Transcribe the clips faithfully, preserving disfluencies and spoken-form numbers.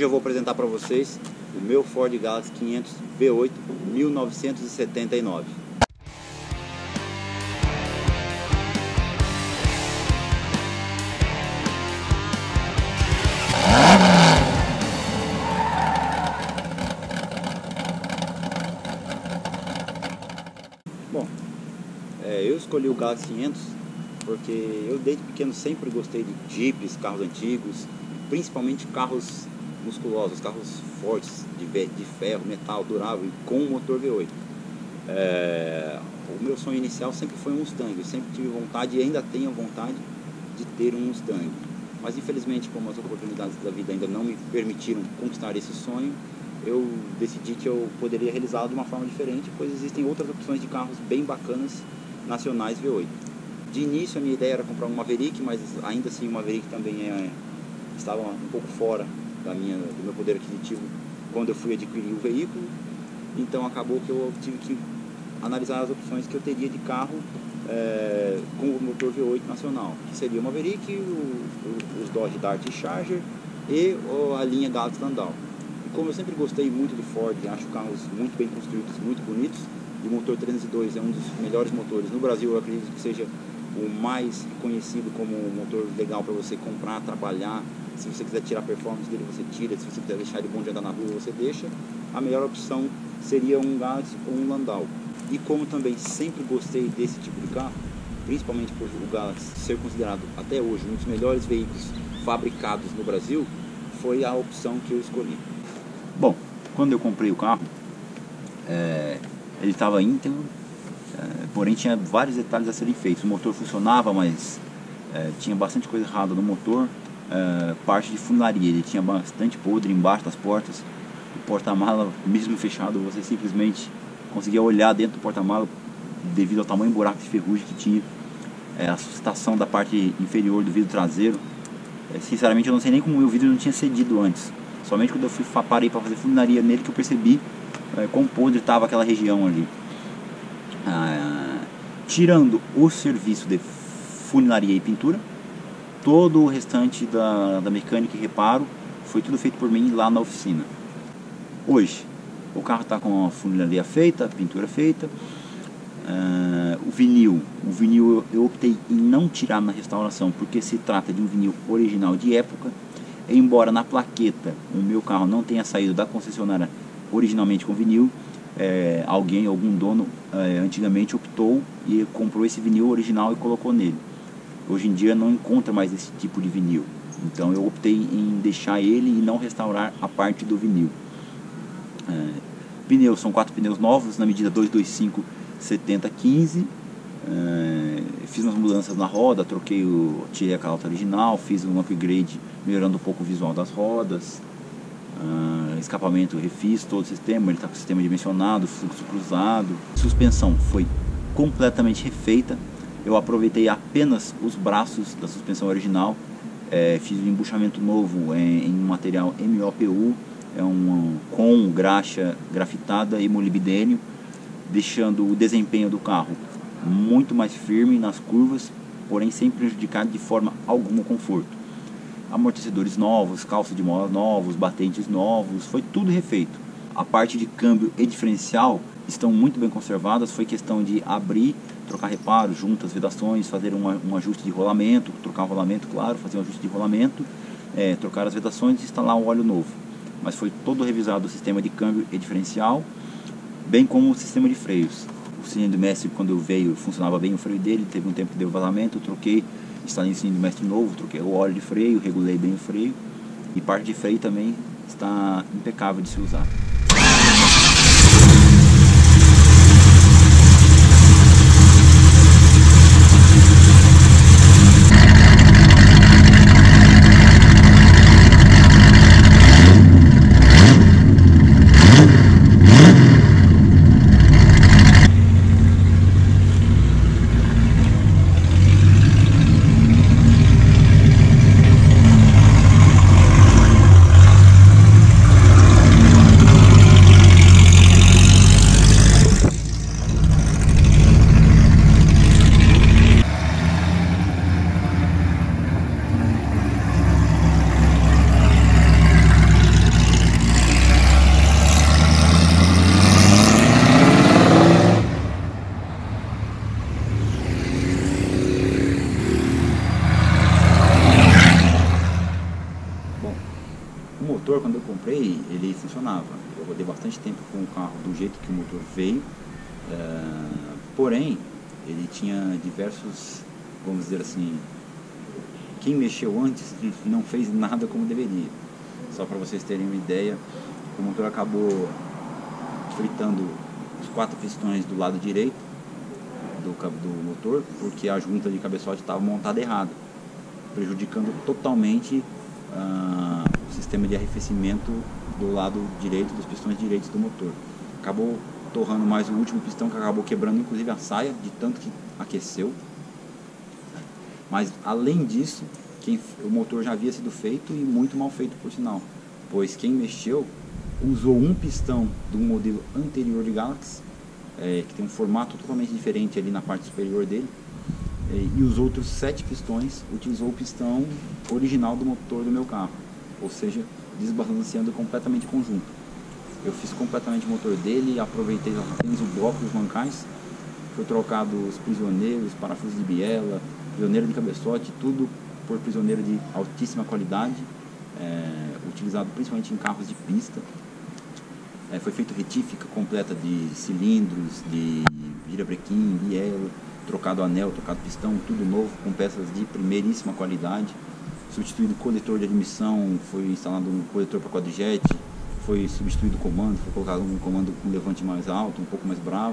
eu vou apresentar para vocês o meu Ford Galaxy quinhentos V oito mil novecentos e setenta e nove. Bom, é, eu escolhi o Galaxy quinhentos porque eu desde pequeno sempre gostei de Jeeps, carros antigos, principalmente carros musculosos, carros fortes, de, de ferro, metal, durável e com motor V oito. É, o meu sonho inicial sempre foi um Mustang, eu sempre tive vontade e ainda tenho vontade de ter um Mustang. Mas infelizmente, como as oportunidades da vida ainda não me permitiram conquistar esse sonho, eu decidi que eu poderia realizá-lo de uma forma diferente, pois existem outras opções de carros bem bacanas nacionais V oito. De início a minha ideia era comprar um Maverick, mas ainda assim o Maverick também é, estava um pouco fora da minha, do meu poder aquisitivo quando eu fui adquirir o veículo. Então acabou que eu tive que analisar as opções que eu teria de carro é, com o motor V oito nacional, que seria o Maverick, o, o, os Dodge Dart e Charger e a linha Galaxy Landau. E como eu sempre gostei muito do Ford, acho carros muito bem construídos, muito bonitos, e o motor trezentos e dois é um dos melhores motores no Brasil, eu acredito que seja o mais conhecido como um motor legal para você comprar, trabalhar. Se você quiser tirar a performance dele, você tira. Se você quiser deixar ele bom de andar na rua, você deixa. A melhor opção seria um Galaxy ou um Landau. E como também sempre gostei desse tipo de carro, principalmente por o Galaxy ser considerado até hoje um dos melhores veículos fabricados no Brasil, foi a opção que eu escolhi. Bom, quando eu comprei o carro, é, ele estava íntegro, é, porém tinha vários detalhes a serem feitos. O motor funcionava, mas é, tinha bastante coisa errada no motor. É, parte de funilaria, ele tinha bastante podre embaixo das portas. O porta-mala, mesmo fechado, você simplesmente conseguia olhar dentro do porta-mala devido ao tamanho do buraco de ferrugem que tinha. É, a sustentação da parte inferior do vidro traseiro, é, sinceramente eu não sei nem como o vidro não tinha cedido antes. Somente quando eu fui, parei para fazer funilaria nele que eu percebi é, quão podre estava aquela região ali. Ah, tirando o serviço de funilaria e pintura, todo o restante da, da mecânica e reparo foi tudo feito por mim lá na oficina. Hoje, o carro está com a funilaria feita, a pintura feita. Uh, o vinil, o vinil eu optei em não tirar na restauração, porque se trata de um vinil original de época. Embora na plaqueta o meu carro não tenha saído da concessionária originalmente com vinil, é, alguém, algum dono, é, antigamente optou e comprou esse vinil original e colocou nele. Hoje em dia não encontra mais esse tipo de vinil, então eu optei em deixar ele e não restaurar a parte do vinil. É, pneus, são quatro pneus novos na medida dois dois cinco setenta quinze. É, fiz umas mudanças na roda, troquei o, tirei a calota original, fiz um upgrade melhorando um pouco o visual das rodas. Uh, escapamento eu refiz todo o sistema, ele está com o sistema dimensionado, fluxo cruzado. Suspensão foi completamente refeita. Eu aproveitei apenas os braços da suspensão original, é, fiz um embuchamento novo em, em um material M O P U, é um, um com graxa grafitada e molibdênio, deixando o desempenho do carro muito mais firme nas curvas, porém sem prejudicar de forma alguma o conforto. Amortecedores novos, calços de mola novos, batentes novos, foi tudo refeito. A parte de câmbio e diferencial estão muito bem conservadas, foi questão de abrir, trocar reparos, juntas, vedações, fazer um, um ajuste de rolamento, trocar o rolamento, claro, fazer um ajuste de rolamento, é, trocar as vedações e instalar um óleo novo. Mas foi todo revisado o sistema de câmbio e diferencial, bem como o sistema de freios. O cilindro mestre, quando eu veio, funcionava bem o freio dele, teve um tempo que deu vazamento, eu troquei, instalei um cilindro mestre novo, troquei o óleo de freio, regulei bem o freio, e parte de freio também está impecável de se usar. bastante tempo com o carro do jeito que o motor veio, é, porém ele tinha diversos, vamos dizer assim, quem mexeu antes não fez nada como deveria. Só para vocês terem uma ideia, o motor acabou fritando os quatro pistões do lado direito do, do motor, porque a junta de cabeçote estava montada errada, prejudicando totalmente uh, o sistema de arrefecimento do lado direito, dos pistões direitos do motor. Acabou torrando mais o último pistão, que acabou quebrando inclusive a saia, de tanto que aqueceu. Mas além disso, quem, o motor já havia sido feito, e muito mal feito por sinal, pois quem mexeu usou um pistão do modelo anterior de Galaxy, é, que tem um formato totalmente diferente ali na parte superior dele, é, e os outros sete pistões utilizou o pistão original do motor do meu carro, ou seja, desbalanceando completamente o conjunto. Eu fiz completamente o motor dele, aproveitei apenas o bloco dos mancais, foi trocado os prisioneiros, parafusos de biela, prisioneiro de cabeçote, tudo por prisioneiro de altíssima qualidade, é, utilizado principalmente em carros de pista. É, foi feita retífica completa de cilindros, de girabrequim, biela, trocado anel, trocado pistão, tudo novo, com peças de primeiríssima qualidade. Substituído o coletor de admissão, foi instalado um coletor para quadrijet, foi substituído o comando, foi colocado um comando com levante mais alto, um pouco mais bravo.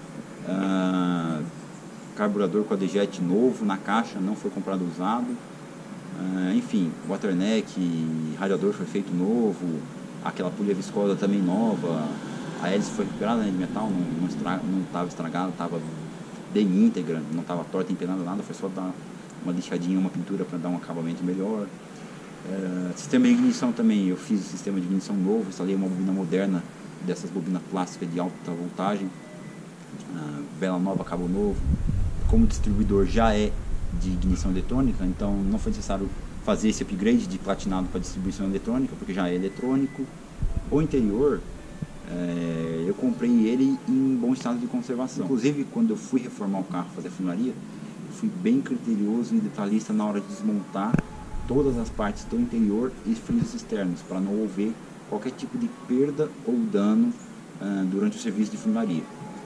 Ah, carburador quadrijet novo na caixa, não foi comprado usado. Ah, enfim, waterneck, radiador foi feito novo, aquela polha viscosa também nova, a hélice foi recuperada, né, de metal, não estava não não estragada, estava bem íntegra, não estava torta, empenada, nada, foi só dar uma lixadinha, uma pintura para dar um acabamento melhor. É, sistema de ignição também, eu fiz o sistema de ignição novo, instalei uma bobina moderna, dessas bobinas plásticas de alta voltagem, ah, vela nova, cabo novo. Como o distribuidor já é de ignição eletrônica, então não foi necessário fazer esse upgrade de platinado para distribuição eletrônica, porque já é eletrônico. O interior, é, eu comprei ele em bom estado de conservação. Inclusive, quando eu fui reformar o carro, fazer a funilaria, fui bem criterioso e detalhista na hora de desmontar todas as partes do interior e frisos externos, para não haver qualquer tipo de perda ou dano uh, durante o serviço de funilaria.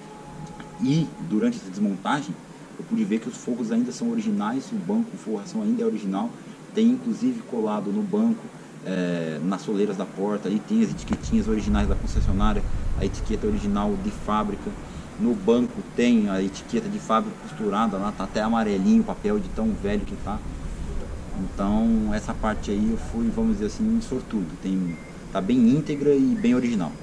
E durante essa desmontagem, eu pude ver que os forros ainda são originais, o banco, a forração ainda é original, tem inclusive colado no banco, é, nas soleiras da porta, ali tem as etiquetinhas originais da concessionária, a etiqueta original de fábrica. No banco tem a etiqueta de fábrica costurada, lá tá até amarelinho o papel de tão velho que tá. Então essa parte aí eu fui, vamos dizer assim, sortudo, tem, tá bem íntegra e bem original.